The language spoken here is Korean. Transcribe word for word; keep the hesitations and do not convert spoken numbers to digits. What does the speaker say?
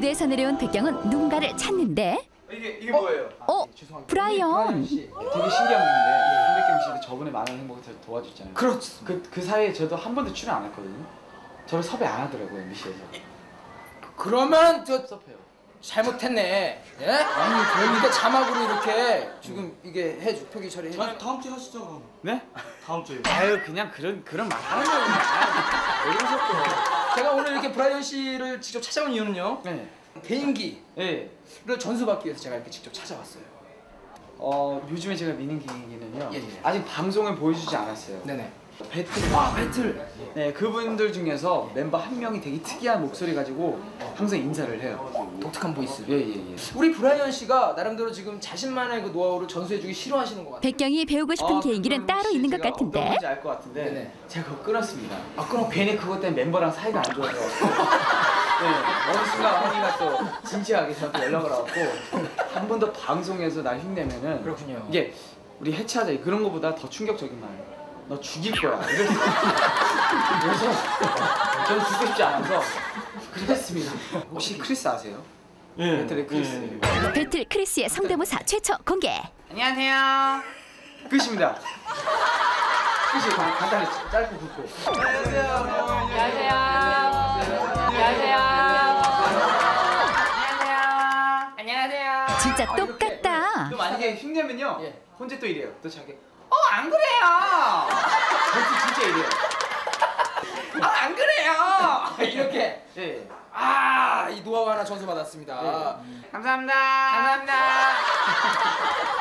무대에서 내려온 백경은 누군가를 찾는데. 이게 이게 뭐예요? 어? 아, 네, 죄송합니다. 브라이언. 브라이언 씨. 되게 신기한 분인데 손백경 씨도 저번에 많은 행복을 도와줬잖아요. 그렇죠. 그, 그 사이에 저도 한 번도 출연 안 했거든요. 저를 섭외 안 하더라고요, 엠비씨에서. 그러면 저 섭외요. 잘못했네. 예? 아니, 그러니까 자막으로 이렇게 지금 이게 해주 표기 처리해. 아니 다음 주에 하시죠 그럼. 네? 다음 주에. 아유 그냥 그런 그런 말 하는 거예요. 왜 이러셨어요? 제가 오늘 이렇게 브라이언 씨를 직접 찾아온 이유는요. 네. 개인기를 네. 전수받기 위해서 제가 이렇게 직접 찾아왔어요. 어 요즘에 제가 미는 개인기는요. 예, 예. 아직 방송을 보여주지 않았어요. 네네. 배틀. 아, 배틀. 네, 그분들 중에서 멤버 한 명이 되게 특이한 목소리 가지고 항상 인사를 해요. 독특한 보이스. 예, 예, 예. 우리 브라이언 씨가 나름대로 지금 자신만의 그 노하우를 전수해주기 싫어하시는 것 같아요. 백경이 배우고 싶은 아, 개인기는 그럼 따로 혹시 있는 것 제가 어떤 같은데. 건지 알 것 같은데 네네. 제가 그거 끊었습니다. 아, 그럼 괜히 그것 때문에 멤버랑 사이가 안 좋아서 네, 어느 순간 언니가 또 진지하게 저한테 연락을 와갖고 한 번 더 방송에서 날 흉내면은 그렇군요. 이게 우리 해체하자 그런 거보다 더 충격적인 말. 너 죽일 거야. 이렇게. 그래서 저는 죽고 싶지 않아서 그랬습니다. 혹시 크리스 아세요? 예. 배틀의 크리스. 예. 배틀 크리스의 성대모사 최초 공개. 안녕하세요. 끝입니다. 끝이 간단히 짧고 굵고. 안녕하세요. 안녕하세요. 안녕하세요. 안녕하세요. 안녕하세요. 진짜 아, 이렇게. 똑같다. 또 만약에 흉내면요. 예. 혼자 또 이래요. 또 자기. 어 안 그래요. 진짜 진짜 이래요. 아, 안 그래요. 이렇게. 예. 아, 이 노하우 하나 전수받았습니다. 네. 감사합니다. 감사합니다.